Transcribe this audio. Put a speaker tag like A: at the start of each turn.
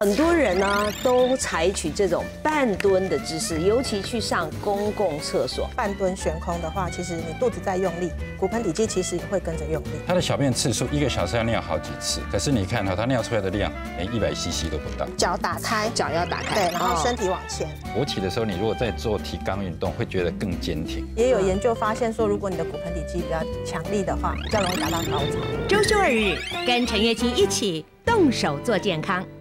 A: 很多人呢都采取这种半蹲的姿势，尤其去上公共厕所。
B: 半蹲悬空的话，其实你肚子在用力，骨盆底肌其实也会跟着用力。
C: 他的小便次数1个小时要尿好几次，可是你看他尿出来的量连100cc 都不到。
B: 脚打开，
A: 脚要打开，
B: 对，然后身体往前。
C: 勃起的时候，你如果在做提肛运动，会觉得更坚挺。
B: 也有研究发现说，如果你的骨盆底肌比较强力的话，比较容易达到高潮。
D: 周休2日，跟陈月卿一起动手做健康。